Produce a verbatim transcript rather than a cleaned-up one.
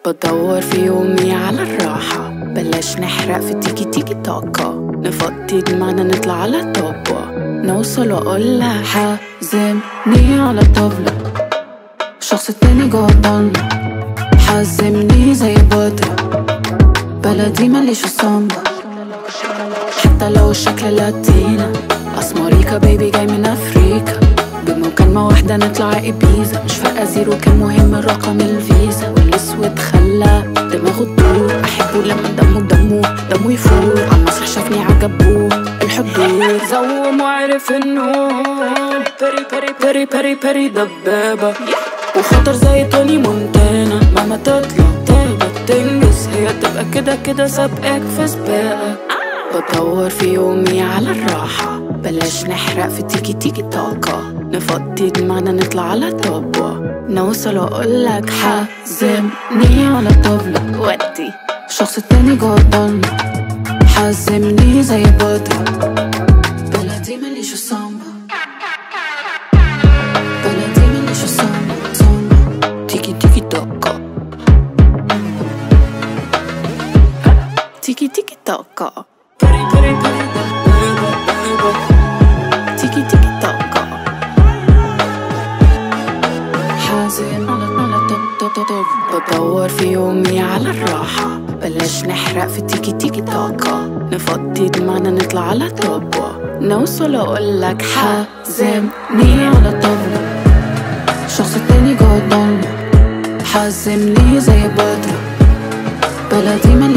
بدور في يومي على الراحة، بلاش نحرق في تيكي تيكي طاقة، نفضي دماغنا نطلع على طابة، نوصل واقولك حزمني على طبلة، الشخص التاني جوا الضلمة، حزمني زي بطرة، بلدي مليش الصنبة، حتى لو الشكل لاتينا، اسمريكا بيبي جاي من افريكا، بمكالمة واحدة نطلع إبيزا، مش فارقة زيرو كان مهم رقم الفيزا، والاسود خلى دماغه تدور، احبه لما دمه دمه دمه يفور، عالمسرح شافني عجبوه الحضور، زوم وعرف انه بري بري بري بري بري دبابة، وخطر زي توني مونتانا، مهما تطلع تهبط تنجز، هي تبقى كده كده سابقاك في سباقك. بدور في يومي على الراحة، بلاش نحرق في تيكي تيكي طاقة، نفضي دماغنا نطلع على طابة، نوصل واقولك حزمني على طبلة، ودي الشخص التاني جوا الضلمة، حزمني زي بطرة، بلدي مليش الصنبة، بلدي مليش الصنبة، صنبة تيكي تيكي طاقة، تيكي تيكي طاقة، بري بري بري تيكي تيكي طاقة، حازم على على طب طب طب. بدور في يومي على الراحة، بلاش نحرق في تيكي تيكي طاقة، نفضي دماغنا نطلع على طابة، نوصل واقولك حزمني على طبلة، الشخص التاني جوا الضلمة، حزمني زي بطرة، بلدي مليانة